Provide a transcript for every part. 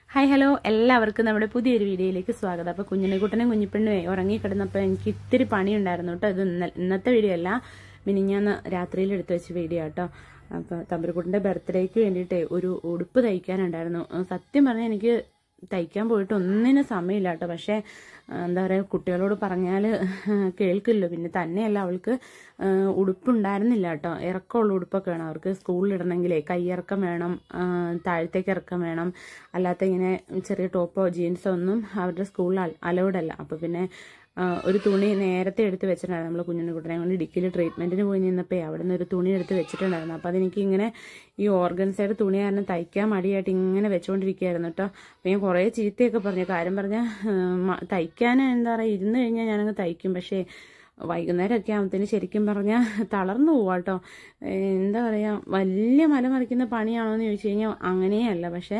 Hi hello എല്ലാവർക്കും നമ്മുടെ പുതിയൊരു വീഡിയോയിലേക്ക് സ്വാഗതം. അപ്പോൾ കുഞ്ഞിനെക്കുട്ടനും കുഞ്ഞിപ്പെണ്ണുമേ ഉറങ്ങിക്കിടന്നപ്പോൾ എനിക്ക് ഇത്തിരി പണിയുണ്ടായിരുന്നു കേട്ടോ. ഇത് ഇന്നത്തെ വീഡിയോ അല്ല, മിനിഞ്ഞാന്ന് രാത്രിയിൽ എടുത്തു വെച്ച വീഡിയോ കേട്ടോ. അപ്പോൾ തമ്പുരുക്കുട്ടൻ്റെ ബർത്ത്ഡേക്ക് വേണ്ടിയിട്ടേ ഒരു ഉടുപ്പ് തയ്ക്കാനുണ്ടായിരുന്നു. സത്യം പറഞ്ഞാൽ എനിക്ക് തയ്ക്കാൻ പോയിട്ട് ഒന്നിനും സമയമില്ല കേട്ടോ. പക്ഷേ എന്താ പറയുക, കുട്ടികളോട് പറഞ്ഞാൽ കേൾക്കില്ലോ. പിന്നെ തന്നെയല്ല, അവൾക്ക് ഉടുപ്പുണ്ടായിരുന്നില്ല കേട്ടോ. ഇറക്കമുള്ള ഉടുപ്പൊക്കെ വേണം അവർക്ക് സ്കൂളിലിടണമെങ്കിലേ. കൈയിറക്കം വേണം, താഴത്തേക്ക് ഇറക്കം വേണം. അല്ലാത്ത ഇങ്ങനെ ചെറിയ ടോപ്പോ ജീൻസോ ഒന്നും അവരുടെ സ്കൂളിൽ അലൗഡ് അല്ല. അപ്പോൾ പിന്നെ ഒരു തുണി നേരത്തെ എടുത്ത് വെച്ചിട്ടുണ്ടായിരുന്നു. നമ്മൾ കുഞ്ഞിനെ കൊണ്ട് ഡിക്കിയിൽ ട്രീറ്റ്മെൻറ്റിന് പോയി നിന്നപ്പോൾ അവിടെ നിന്ന് ഒരു തുണി എടുത്ത് വെച്ചിട്ടുണ്ടായിരുന്നു. അപ്പോൾ അതെനിക്ക് ഇങ്ങനെ ഈ ഓർഗൻസൈഡ് തുണി കാരണം തയ്ക്കാൻ മടിയായിട്ട് ഇങ്ങനെ വെച്ചുകൊണ്ടിരിക്കുകയായിരുന്നു കേട്ടോ. അപ്പോൾ ഞാൻ കുറേ ചീത്തയൊക്കെ പറഞ്ഞു. കാര്യം പറഞ്ഞാൽ തയ്ക്കാൻ എന്താ പറയുക, ഇരുന്ന് കഴിഞ്ഞാൽ ഞാനങ്ങ് തയ്ക്കും. പക്ഷേ വൈകുന്നേരമൊക്കെ ആകുമ്പത്തേന് ശരിക്കും പറഞ്ഞാൽ തളർന്നു പോവാ കേട്ടോ. എന്താ പറയുക, വലിയ മലമറിക്കുന്ന പണിയാണോ എന്ന് ചോദിച്ചു കഴിഞ്ഞാൽ അങ്ങനെയല്ല. പക്ഷേ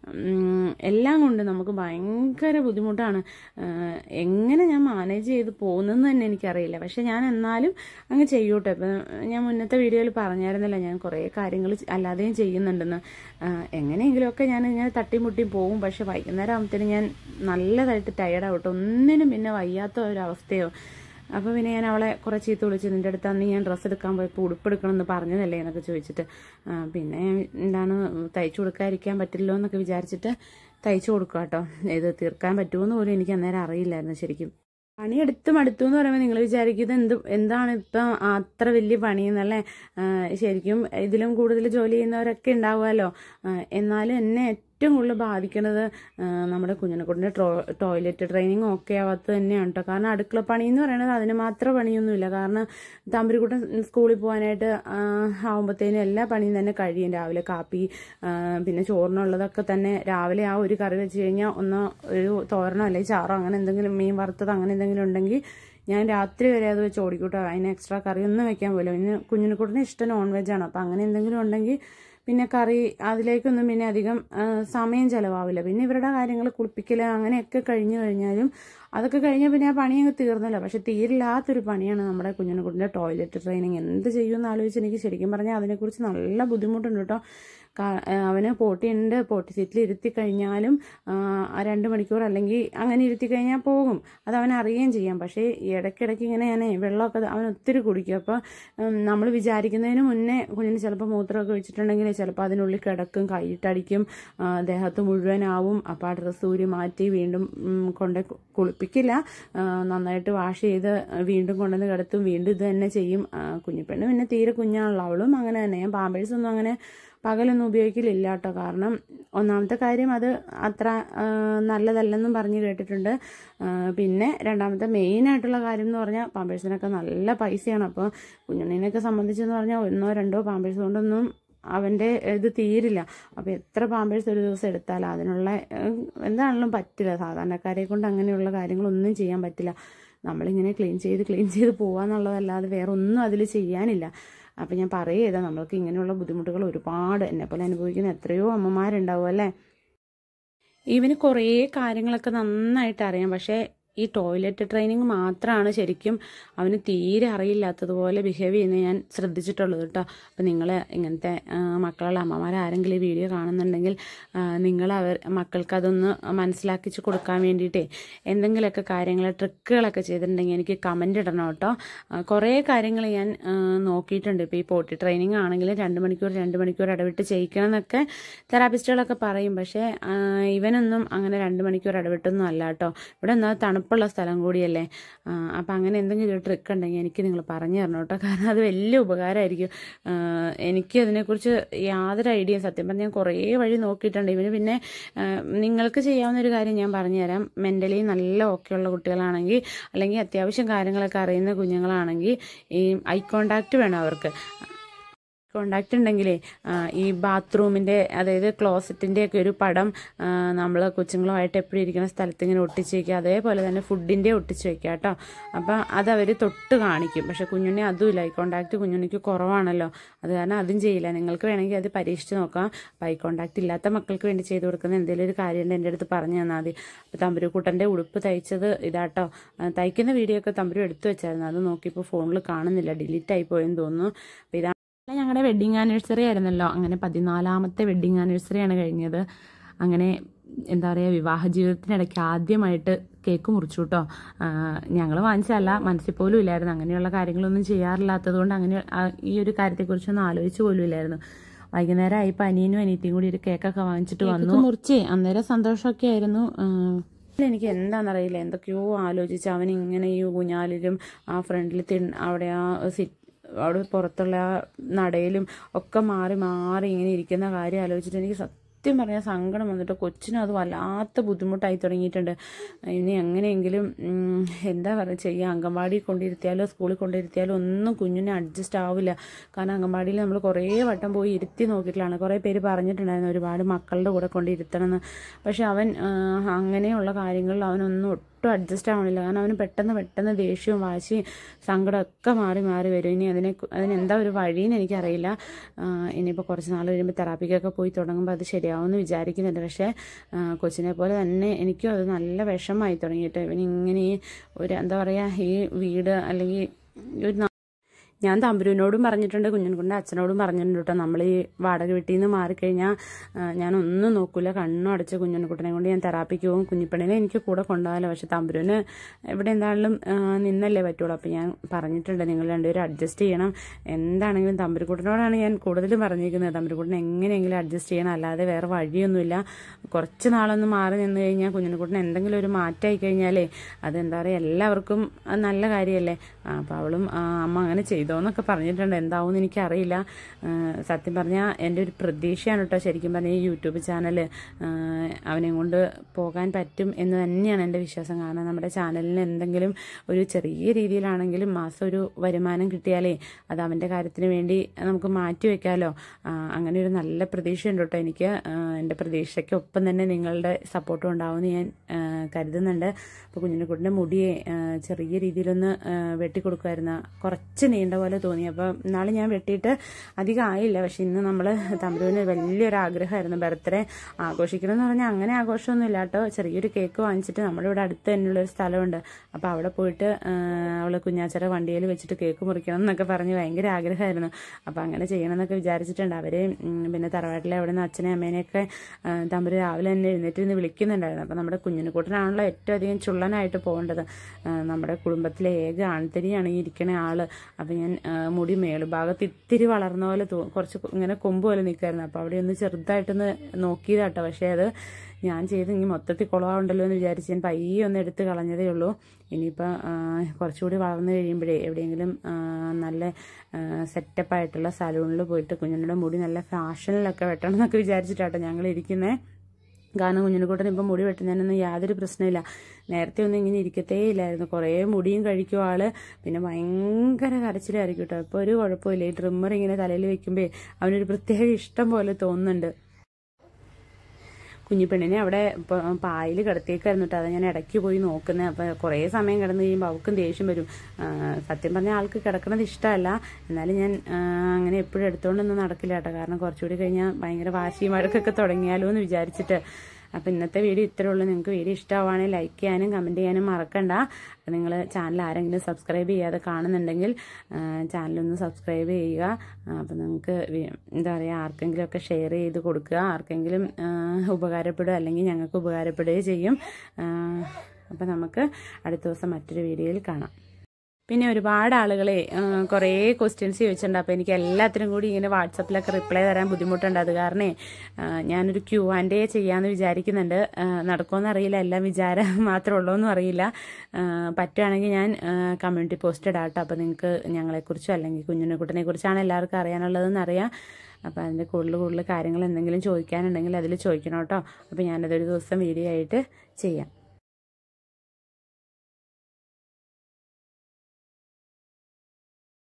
എല്ലാം കൊണ്ട് നമുക്ക് ഭയങ്കര ബുദ്ധിമുട്ടാണ്. എങ്ങനെ ഞാൻ മാനേജ് ചെയ്ത് പോകുന്നതെന്ന് തന്നെ എനിക്കറിയില്ല. പക്ഷെ ഞാൻ എന്നാലും അങ്ങ് ചെയ്യൂട്ടെ. ഇപ്പം ഞാൻ മുന്നത്തെ വീഡിയോയിൽ പറഞ്ഞായിരുന്നല്ലോ, ഞാൻ കുറേ കാര്യങ്ങൾ അല്ലാതെയും ചെയ്യുന്നുണ്ടെന്ന്. എങ്ങനെയെങ്കിലുമൊക്കെ ഞാൻ ഇങ്ങനെ തട്ടിമുട്ടി പോകും. പക്ഷെ വൈകുന്നേരം ആകുമ്പത്തേനും ഞാൻ നല്ലതായിട്ട് ടയർഡാവട്ടെ, ഒന്നിനും പിന്നെ വയ്യാത്ത ഒരവസ്ഥയോ. അപ്പോൾ പിന്നെ ഞാൻ അവളെ കുറേ ചീത്ത വിളിച്ച്, നിൻ്റെ അടുത്ത് അന്ന് ഞാൻ ഡ്രസ്സ് എടുക്കാൻ പോയപ്പോൾ ഉടുപ്പെടുക്കണമെന്ന് പറഞ്ഞതല്ലേ എന്നൊക്കെ ചോദിച്ചിട്ട്, പിന്നെ എന്താണ് തയ്ച്ചു കൊടുക്കാതിരിക്കാൻ പറ്റില്ലോ എന്നൊക്കെ വിചാരിച്ചിട്ട് തയ്ച്ചു കൊടുക്കുക കേട്ടോ. ഇത് തീർക്കാൻ പറ്റുമെന്ന് പോലും എനിക്ക് അന്നേരം അറിയില്ലായിരുന്നു ശരിക്കും. പണിയെടുത്ത് മടുത്തു എന്ന് പറയുമ്പോൾ നിങ്ങൾ വിചാരിക്കുന്നത് എന്താണ് ഇപ്പം അത്ര വലിയ പണിയെന്നല്ലേ. ശരിക്കും ഇതിലും കൂടുതൽ ജോലി ചെയ്യുന്നവരൊക്കെ ഉണ്ടാവുമല്ലോ. എന്നാലും എന്നെ ഏറ്റവും കൂടുതൽ ബാധിക്കുന്നത് നമ്മുടെ കുഞ്ഞിനെക്കുട്ടിൻ്റെ ടോയ്ലറ്റ് ട്രെയിനിങ് ഒക്കെ ആവാത്തത് തന്നെയാണ് കേട്ടോ. കാരണം അടുക്കള പണി എന്ന് പറയുന്നത് അതിന് മാത്രം പണിയൊന്നുമില്ല. കാരണം തമ്പുരുക്കുട്ടൻ സ്കൂളിൽ പോകാനായിട്ട് ആകുമ്പോഴത്തേനും എല്ലാ പണിയും തന്നെ കഴിയും. രാവിലെ കാപ്പി, പിന്നെ ചോറിനുള്ളതൊക്കെ തന്നെ രാവിലെ ആ ഒരു കറി വെച്ച് കഴിഞ്ഞാൽ ഒരു തോരനോ അല്ലെങ്കിൽ ചാറോ അങ്ങനെ എന്തെങ്കിലും, മീൻ വറുത്തത് അങ്ങനെ എന്തെങ്കിലും ഉണ്ടെങ്കിൽ ഞാൻ രാത്രി വരെ അത് വെച്ച് ഓടിക്കൂട്ടോ. അതിന് എക്സ്ട്രാ കറി ഒന്നും വെക്കാൻ പോലും. പിന്നെ കുഞ്ഞിനെക്കുട്ടിന് ഇഷ്ടം നോൺ വെജാണ്. അപ്പോൾ അങ്ങനെ എന്തെങ്കിലും ഉണ്ടെങ്കിൽ പിന്നെ കറി അതിലേക്കൊന്നും പിന്നെ അധികം സമയം ചിലവാവില്ല. പിന്നെ ഇവരുടെ കാര്യങ്ങൾ കുളിപ്പിക്കൽ അങ്ങനെയൊക്കെ കഴിഞ്ഞു കഴിഞ്ഞാലും അതൊക്കെ കഴിഞ്ഞാൽ പിന്നെ ആ പണി അങ്ങ് തീർന്നല്ലോ. പക്ഷെ തീരില്ലാത്തൊരു പണിയാണ് നമ്മുടെ കുഞ്ഞിനെക്കുട്ടിൻ്റെ ടോയ്ലറ്റ് ട്രെയിനിങ്. എന്ത് ചെയ്യുമെന്ന് ആലോചിച്ച് എനിക്ക് ശരിക്കും പറഞ്ഞാൽ അതിനെക്കുറിച്ച് നല്ല ബുദ്ധിമുട്ടുണ്ട് കേട്ടോ. അവന് പോട്ടിയുണ്ട്, പോട്ടി സീറ്റിൽ ഇരുത്തി കഴിഞ്ഞാലും 2 മണിക്കൂർ അല്ലെങ്കിൽ അങ്ങനെ ഇരുത്തി കഴിഞ്ഞാൽ പോകും. അത് അവൻ അറിയുകയും ചെയ്യാം. പക്ഷേ ഇടയ്ക്കിടയ്ക്ക് ഇങ്ങനെ വെള്ളമൊക്കെ അവൻ ഒത്തിരി കുടിക്കും. അപ്പോൾ നമ്മൾ വിചാരിക്കുന്നതിന് മുന്നേ കുഞ്ഞിന് ചിലപ്പോൾ മൂത്രമൊക്കെ വെച്ചിട്ടുണ്ടെങ്കിൽ ചിലപ്പോൾ അതിനുള്ളിൽ കിടക്കും, കൈയിട്ടടിക്കും, ദേഹത്ത് മുഴുവനാവും. അപ്പോൾ ആ ഡ്രസ്സ് ഊരി മാറ്റി വീണ്ടും കൊണ്ട് കുളിപ്പിക്കില്ല, നന്നായിട്ട് വാഷ് ചെയ്ത് വീണ്ടും കൊണ്ടുവന്ന് കിടത്തും, വീണ്ടും ഇത് തന്നെ ചെയ്യും. കുഞ്ഞിപ്പെണ്ണ് പിന്നെ തീരെ കുഞ്ഞാണല്ലോ, അവളും അങ്ങനെ തന്നെ. ഞാൻ പാമ്പേഴ്സ് ഒന്നും അങ്ങനെ പകലൊന്നും ഉപയോഗിക്കലില്ല കേട്ടോ. കാരണം ഒന്നാമത്തെ കാര്യം അത് അത്ര നല്ലതല്ലെന്നും പറഞ്ഞ് കേട്ടിട്ടുണ്ട്. പിന്നെ രണ്ടാമത്തെ മെയിനായിട്ടുള്ള കാര്യം എന്ന് പറഞ്ഞാൽ പാമ്പേഴ്സിനൊക്കെ നല്ല പൈസയാണ്. അപ്പോൾ കുഞ്ഞുണ്ണിനെയൊക്കെ സംബന്ധിച്ചെന്ന് പറഞ്ഞാൽ 1-2 പാമ്പേഴ്സ് കൊണ്ടൊന്നും അവൻ്റെ ഇത് തീരില്ല. അപ്പോൾ എത്ര പാമ്പേഴ്സ് ഒരു ദിവസം എടുത്താലും അതിനുള്ള എന്താണെങ്കിലും പറ്റില്ല. സാധാരണക്കാരെ കൊണ്ട് അങ്ങനെയുള്ള കാര്യങ്ങളൊന്നും ചെയ്യാൻ പറ്റില്ല. നമ്മളിങ്ങനെ ക്ലീൻ ചെയ്ത് പോകാന്നുള്ളതല്ലാതെ വേറെ ഒന്നും അതിൽ ചെയ്യാനില്ല. അപ്പം ഞാൻ പറയുക, നമ്മൾക്ക് ഇങ്ങനെയുള്ള ബുദ്ധിമുട്ടുകൾ ഒരുപാട് എന്നെപ്പോലെ അനുഭവിക്കുന്ന എത്രയോ അമ്മമാരുണ്ടാവും അല്ലേ. ഇവന് കുറേ കാര്യങ്ങളൊക്കെ നന്നായിട്ട് അറിയാം. പക്ഷേ ഈ ടോയ്ലറ്റ് ട്രെയിനിങ് മാത്രമാണ് ശരിക്കും അവന് തീരെ അറിയില്ലാത്തതുപോലെ ബിഹേവ് ചെയ്യുന്നത് ഞാൻ ശ്രദ്ധിച്ചിട്ടുള്ളത് കേട്ടോ. അപ്പോൾ നിങ്ങൾ ഇങ്ങനത്തെ മക്കളുള്ള അമ്മമാരാരെങ്കിലും ഈ വീഡിയോ കാണുന്നുണ്ടെങ്കിൽ നിങ്ങൾ മക്കൾക്ക് അതൊന്ന് മനസ്സിലാക്കിച്ച് കൊടുക്കാൻ വേണ്ടിയിട്ടേ എന്തെങ്കിലുമൊക്കെ കാര്യങ്ങൾ ട്രിക്കുകളൊക്കെ ചെയ്തിട്ടുണ്ടെങ്കിൽ എനിക്ക് കമൻ്റ് ഇടണം കേട്ടോ. കുറേ കാര്യങ്ങൾ ഞാൻ നോക്കിയിട്ടുണ്ട്. ഇപ്പോൾ ഈ പോട്ടി ട്രെയിനിങ് ആണെങ്കിൽ 2 മണിക്കൂർ ഇടവിട്ട് ചെയ്യിക്കണം എന്നൊക്കെ തെറാപ്പിസ്റ്റുകളൊക്കെ പറയും. പക്ഷേ ഇവനൊന്നും അങ്ങനെ 2 മണിക്കൂർ ഇടവിട്ടൊന്നും അല്ല കേട്ടോ. ഇവിടെ എന്താ തണുപ്പുള്ള സ്ഥലം കൂടിയല്ലേ. അപ്പം അങ്ങനെ എന്തെങ്കിലും ഒരു ട്രിക്ക് ഉണ്ടെങ്കിൽ എനിക്ക് നിങ്ങൾ പറഞ്ഞു തരണം കേട്ടോ. കാരണം അത് വലിയ ഉപകാരമായിരിക്കും. എനിക്ക് അതിനെക്കുറിച്ച് യാതൊരു ഐഡിയയും സത്യം പറഞ്ഞാൽ ഞാൻ കുറേ വഴി നോക്കിയിട്ടുണ്ട്. ഇവന് പിന്നെ നിങ്ങൾക്ക് ചെയ്യാവുന്ന ഒരു കാര്യം ഞാൻ പറഞ്ഞുതരാം. മെൻ്റലി നല്ല ഓക്കെയുള്ള കുട്ടികളാണെങ്കിൽ അല്ലെങ്കിൽ അത്യാവശ്യം കാര്യങ്ങളൊക്കെ അറിയുന്ന കുഞ്ഞുങ്ങളാണെങ്കിൽ ഈ ഐ കോണ്ടാക്റ്റ് വേണം അവർക്ക്. കോണ്ടാക്റ്റ് ഉണ്ടെങ്കിലേ ഈ ബാത്റൂമിൻ്റെ, അതായത് ക്ലോസറ്റിൻ്റെ ഒക്കെ ഒരു പടം നമ്മൾ കൊച്ചുങ്ങളുമായിട്ട് എപ്പോഴും ഇരിക്കുന്ന സ്ഥലത്ത് ഇങ്ങനെ ഒട്ടിച്ച് വയ്ക്കുക. അതേപോലെ തന്നെ ഫുഡിൻ്റെ ഒട്ടിച്ച് വയ്ക്കുക കേട്ടോ. അപ്പം അതവർ തൊട്ട് കാണിക്കും. പക്ഷെ കുഞ്ഞുണ്ണി അതുമില്ല, ഐ കോണ്ടാക്റ്റ് കുഞ്ഞുണ്ണിക്ക് കുറവാണല്ലോ. അത് കാരണം അതും ചെയ്യില്ല. നിങ്ങൾക്ക് വേണമെങ്കിൽ അത് പരീക്ഷിച്ച് നോക്കാം. അപ്പം ഐ കോണ്ടാക്റ്റ് ഇല്ലാത്ത മക്കൾക്ക് വേണ്ടി ചെയ്ത് കൊടുക്കുന്ന എന്തെങ്കിലും ഒരു കാര്യമുണ്ട് എൻ്റെ അടുത്ത് പറഞ്ഞു തന്നാൽ മതി. അപ്പോൾ തമ്പുരുക്കുട്ടൻ്റെ ഉടുപ്പ് തയ്ച്ചത് ഇതാട്ടോ. തയ്ക്കുന്ന വീഡിയോ ഒക്കെ തമ്പുരു എടുത്തു വെച്ചായിരുന്നു. അത് നോക്കിയപ്പോൾ ഫോണിൽ കാണുന്നില്ല, ഡിലീറ്റ് ആയി പോയെന്ന് തോന്നുന്നു. അപ്പോൾ ഇതാണ് ഞങ്ങളുടെ വെഡ്ഡിങ് ആനിവേഴ്സറി ആയിരുന്നല്ലോ. അങ്ങനെ 14ാമത്തെ വെഡ്ഡിങ് ആനിവേഴ്സറിയാണ് കഴിഞ്ഞത്. അങ്ങനെ എന്താ പറയുക, വിവാഹ ജീവിതത്തിനിടയ്ക്ക് ആദ്യമായിട്ട് കേക്ക് മുറിച്ചു കേട്ടോ. ഞങ്ങൾ വാങ്ങിച്ചതല്ല, മനസ്സിൽ പോലും ഇല്ലായിരുന്നു. അങ്ങനെയുള്ള കാര്യങ്ങളൊന്നും ചെയ്യാറില്ലാത്തത് കൊണ്ട് അങ്ങനെ ഈ ഒരു കാര്യത്തെക്കുറിച്ചൊന്നും ആലോചിച്ച് പോലും ഇല്ലായിരുന്നു. വൈകുന്നേരം ആയപ്പോൾ അനിയനും അനിയത്തിയും കൂടി ഒരു കേക്കൊക്കെ വാങ്ങിച്ചിട്ട് വന്നു. മുറിച്ചേ അന്നേരം സന്തോഷമൊക്കെ ആയിരുന്നു. എനിക്ക് എന്താണെന്നറിയില്ല, എന്തൊക്കെയോ ആലോചിച്ച് അവനിങ്ങനെ ഈ ഊഞ്ഞാലിലും ആ ഫ്രണ്ടിൽ അവിടെ അവിടെ പുറത്തുള്ള ആ നടയിലും ഒക്കെ മാറി മാറി ഇങ്ങനെ ഇരിക്കുന്ന കാര്യം ആലോചിച്ചിട്ട് എനിക്ക് സത്യം പറഞ്ഞാൽ സങ്കടം വന്നിട്ട് കൊച്ചിനും അത് വല്ലാത്ത ബുദ്ധിമുട്ടായി തുടങ്ങിയിട്ടുണ്ട്. ഇനി എങ്ങനെയെങ്കിലും എന്താ പറയുക ചെയ്യുക, അംഗൻവാടി കൊണ്ടിരുത്തിയാലോ സ്കൂളിൽ കൊണ്ടിരുത്തിയാലോ ഒന്നും കുഞ്ഞിനെ അഡ്ജസ്റ്റ് ആവില്ല. കാരണം അംഗൻവാടിയിൽ നമ്മൾ കുറേ വട്ടം പോയി ഇരുത്തി നോക്കിയിട്ടാണ്. കുറേ പേര് പറഞ്ഞിട്ടുണ്ടായിരുന്നു ഒരുപാട് മക്കളുടെ കൂടെ കൊണ്ടിരുത്തണമെന്ന്. പക്ഷെ അവൻ അങ്ങനെയുള്ള കാര്യങ്ങളിൽ അവനൊന്നും ഒട്ടും അഡ്ജസ്റ്റ് ആവണില്ല. കാരണം അവന് പെട്ടെന്ന് ദേഷ്യവും വാശിയും സങ്കടമൊക്കെ മാറി മാറി വരും. ഇനി അതിനെന്താ ഒരു വഴിയെന്ന് എനിക്കറിയില്ല. ഇനിയിപ്പോൾ കുറച്ച് നാൾ കഴിയുമ്പോൾ തെറാപ്പിക്കൊക്കെ പോയി തുടങ്ങുമ്പോൾ അത് ശരിയാവുമെന്ന് വിചാരിക്കുന്നുണ്ട്. പക്ഷേ കൊച്ചിനെ പോലെ തന്നെ എനിക്കും അത് നല്ല വിഷമമായി തുടങ്ങിയിട്ട്. ഇവനിങ്ങനെ ഒരു എന്താ പറയുക, ഈ വീട് അല്ലെങ്കിൽ ഒരു ഞാൻ തമ്പുരുവിനോടും പറഞ്ഞിട്ടുണ്ട്, കുഞ്ഞിൻകുട്ടിൻ്റെ അച്ഛനോടും പറഞ്ഞിട്ടുണ്ട് കേട്ടോ. നമ്മൾ ഈ വാടക വീട്ടിൽ നിന്ന് മാറിക്കഴിഞ്ഞാൽ ഞാനൊന്നും നോക്കില്ല, കണ്ണും അടച്ച് കുഞ്ഞിൻകുട്ടനെ കൊണ്ട് ഞാൻ തെറാപ്പിക്ക് പോകും. കുഞ്ഞിപ്പണിനെ എനിക്ക് കൂടെ കൊണ്ടുപോകാമല്ലോ. പക്ഷെ തമ്പുരുവിന് ഇവിടെ എന്താണെങ്കിലും നിന്നല്ലേ പറ്റുള്ളൂ. അപ്പോൾ ഞാൻ പറഞ്ഞിട്ടുണ്ട്, നിങ്ങൾ രണ്ടുപേരും അഡ്ജസ്റ്റ് ചെയ്യണം. എന്താണെങ്കിലും തമ്പുരുക്കുട്ടനോടാണ് ഞാൻ കൂടുതലും പറഞ്ഞിരിക്കുന്നത്. തമ്പുരുക്കുട്ടൻ എങ്ങനെയെങ്കിലും അഡ്ജസ്റ്റ് ചെയ്യണം, അല്ലാതെ വേറെ വഴിയൊന്നുമില്ല. കുറച്ച് നാളൊന്ന് മാറി നിന്ന് കഴിഞ്ഞാൽ കുഞ്ഞിൻകുട്ടൻ എന്തെങ്കിലും ഒരു മാറ്റമായി കഴിഞ്ഞാലേ അതെന്താ പറയുക, എല്ലാവർക്കും നല്ല കാര്യമല്ലേ. അപ്പോൾ അവളും അമ്മ അങ്ങനെ ചെയ്തോന്നൊക്കെ പറഞ്ഞിട്ടുണ്ട്. എന്താവും എനിക്കറിയില്ല. സത്യം പറഞ്ഞാൽ എൻ്റെ ഒരു പ്രതീക്ഷയാണ് കേട്ടോ. ശരിക്കും പറഞ്ഞാൽ ഈ യൂട്യൂബ് ചാനൽ അവനെ കൊണ്ട് പോകാൻ പറ്റും എന്ന് തന്നെയാണ് എൻ്റെ വിശ്വാസം. കാരണം നമ്മുടെ ചാനലിന് എന്തെങ്കിലും ഒരു ചെറിയ രീതിയിലാണെങ്കിലും മാസം ഒരു വരുമാനം കിട്ടിയാലേ അത് അവൻ്റെ കാര്യത്തിന് വേണ്ടി നമുക്ക് മാറ്റി വയ്ക്കാമല്ലോ. അങ്ങനെ ഒരു നല്ല പ്രതീക്ഷയുണ്ട് കേട്ടോ എനിക്ക്. എൻ്റെ പ്രതീക്ഷയ്ക്കൊപ്പം തന്നെ നിങ്ങളുടെ സപ്പോർട്ടും ഉണ്ടാവുമെന്ന് ഞാൻ കരുതുന്നുണ്ട്. അപ്പോൾ കുഞ്ഞിനെക്കുട്ടിൻ്റെ മുടിയെ ചെറിയ രീതിയിലൊന്ന് വെട്ടിക്കൊടുക്കുമായിരുന്നു. കുറച്ച് നീണ്ട പോലെ തോന്നി. അപ്പോൾ നാളെ ഞാൻ വെട്ടിയിട്ട് അധികം ആയില്ല. പക്ഷെ ഇന്ന് നമ്മൾ തമ്പുരുവിന് വലിയൊരു ആഗ്രഹമായിരുന്നു ബർത്ത്ഡേ ആഘോഷിക്കണമെന്ന് പറഞ്ഞാൽ അങ്ങനെ ആഘോഷമൊന്നുമില്ല കേട്ടോ. ചെറിയൊരു കേക്ക് വാങ്ങിച്ചിട്ട് നമ്മുടെ ഇവിടെ അടുത്ത് തന്നെയുള്ളൊരു സ്ഥലമുണ്ട്. അപ്പോൾ അവിടെ പോയിട്ട് അവൾ കുഞ്ഞാച്ചറ വണ്ടിയിൽ വെച്ചിട്ട് കേക്ക് മുറിക്കണം എന്നൊക്കെ പറഞ്ഞ് ഭയങ്കര ആഗ്രഹമായിരുന്നു. അപ്പോൾ അങ്ങനെ ചെയ്യണമെന്നൊക്കെ വിചാരിച്ചിട്ടുണ്ട്. അവർ പിന്നെ തറവാട്ടിലെ അവിടെ നിന്ന് അച്ഛനെയും അമ്മേനെയൊക്കെ തമ്പുരു രാവിലെ തന്നെ എഴുന്നേറ്റ് വിളിക്കുന്നുണ്ടായിരുന്നു. അപ്പോൾ നമ്മുടെ കുഞ്ഞിനെക്കൂട്ടനാണല്ലോ ഏറ്റവും അധികം ചുള്ളനായിട്ട് പോകേണ്ടത്. നമ്മുടെ കുടുംബത്തിലെ ഏക ആൺതരിയാണ് ഈ ഇരിക്കണ ആള്. അപ്പം ഞാൻ മുടി മേളുഭാഗത്ത് ഇത്തിരി വളർന്ന പോലെ കുറച്ച് ഇങ്ങനെ കൊമ്പ് പോലെ നിൽക്കുമായിരുന്നു. അപ്പോൾ അവിടെ ഒന്ന് ചെറുതായിട്ടൊന്ന് നോക്കിയതാട്ടോ. പക്ഷേ അത് ഞാൻ ചെയ്ത് ഇനി മൊത്തത്തിൽ കുളമുണ്ടല്ലോ എന്ന് വിചാരിച്ച് ഞാൻ പയ്യെ ഒന്ന് എടുത്ത് കളഞ്ഞതേ ഉള്ളൂ. ഇനിയിപ്പോൾ കുറച്ചുകൂടി വളർന്നു കഴിയുമ്പോഴേ എവിടെയെങ്കിലും നല്ല സെറ്റപ്പായിട്ടുള്ള സലൂണിൽ പോയിട്ട് കുഞ്ഞിൻ്റെ മുടി നല്ല ഫാഷനിലൊക്കെ വെട്ടണം എന്നൊക്കെ വിചാരിച്ചിട്ടാട്ടോ ഞങ്ങൾ ഇരിക്കുന്നത്. കാരണം കുഞ്ഞിനെക്കൂട്ടൻ ഇപ്പം മുടി വെട്ടുന്നതിനൊന്നും യാതൊരു പ്രശ്നമില്ല. നേരത്തെ ഒന്നും ഇങ്ങനെ ഇരിക്കത്തേ ഇല്ലായിരുന്നു. കുറേ മുടിയും കഴിക്കും ആള്. പിന്നെ ഭയങ്കര കരച്ചിലായിരിക്കും കേട്ടോ. ഇപ്പോൾ ഒരു കുഴപ്പമില്ല. ഈ ട്രിമ്മർ ഇങ്ങനെ തലയിൽ വെക്കുമ്പോൾ അവനൊരു പ്രത്യേക ഇഷ്ടം പോലെ തോന്നുന്നുണ്ട്. കുഞ്ഞിപ്പെണ്ണിനെ അവിടെ പായിൽ കിടത്തിയേക്കായിരുന്നു കേട്ടോ. അത് ഞാൻ ഇടയ്ക്ക് പോയി നോക്കുന്നത്. അപ്പോൾ കുറേ സമയം കിടന്ന് കഴിയുമ്പോൾ അവൾക്കും ദേഷ്യം വരും. സത്യം പറഞ്ഞാൽ ആൾക്ക് കിടക്കുന്നത് ഇഷ്ടമല്ല. എന്നാലും ഞാൻ അങ്ങനെ എപ്പോഴും എടുത്തുകൊണ്ടൊന്നും നടക്കില്ല കേട്ടോ. കാരണം കുറച്ചുകൂടി കഴിഞ്ഞാൽ ഭയങ്കര വാശിയും വഴക്കൊക്കെ തുടങ്ങിയാലോ എന്ന് വിചാരിച്ചിട്ട്. അപ്പോൾ ഇന്നത്തെ വീഡിയോ ഇത്രേ ഉള്ളൂ. നിങ്ങൾക്ക് വീഡിയോ ഇഷ്ടമാണെങ്കിൽ ലൈക്ക് ചെയ്യാനും കമൻറ്റ് ചെയ്യാനും മറക്കണ്ട. നിങ്ങൾ ചാനൽ ആരെങ്കിലും സബ്സ്ക്രൈബ് ചെയ്യാതെ കാണുന്നുണ്ടെങ്കിൽ ചാനലൊന്ന് സബ്സ്ക്രൈബ് ചെയ്യുക. അപ്പോൾ നിങ്ങൾക്ക് എന്താ പറയുക, ആർക്കെങ്കിലുമൊക്കെ ഷെയർ ചെയ്ത് കൊടുക്കുക. ആർക്കെങ്കിലും ഉപകാരപ്പെടുക അല്ലെങ്കിൽ ഞങ്ങൾക്ക് ഉപകാരപ്പെടുകയും ചെയ്യും. അപ്പോൾ നമുക്ക് അടുത്ത ദിവസം മറ്റൊരു വീഡിയോയിൽ കാണാം. പിന്നെ ഒരുപാട് ആളുകളെ കുറേ ക്വസ്റ്റ്യൻസ് ചോദിച്ചിട്ടുണ്ട്. അപ്പോൾ എനിക്ക് എല്ലാത്തിനും കൂടി ഇങ്ങനെ വാട്സപ്പിലൊക്കെ റിപ്ലൈ തരാൻ ബുദ്ധിമുട്ടുണ്ട്. അത് കാരണം ഞാനൊരു Q&A ചെയ്യാമെന്ന് വിചാരിക്കുന്നുണ്ട്. നടക്കുമെന്ന് അറിയില്ല, എല്ലാം വിചാരം മാത്രമേ ഉള്ളൂന്നും അറിയില്ല. പറ്റുകയാണെങ്കിൽ ഞാൻ കമ്മ്യൂണിറ്റി പോസ്റ്റ് ഇടാം കേട്ടോ. അപ്പോൾ നിങ്ങൾക്ക് ഞങ്ങളെക്കുറിച്ചോ അല്ലെങ്കിൽ കുഞ്ഞിനെക്കുട്ടനെ കുറിച്ചാണ് എല്ലാവർക്കും അറിയാനുള്ളതെന്ന് അറിയാം. അപ്പോൾ അതിൻ്റെ കൂടുതൽ കാര്യങ്ങൾ എന്തെങ്കിലും ചോദിക്കാനുണ്ടെങ്കിൽ അതിൽ ചോദിക്കണം കേട്ടോ. അപ്പോൾ ഞാനതൊരു ദിവസം വീഡിയോ ആയിട്ട് ചെയ്യാം.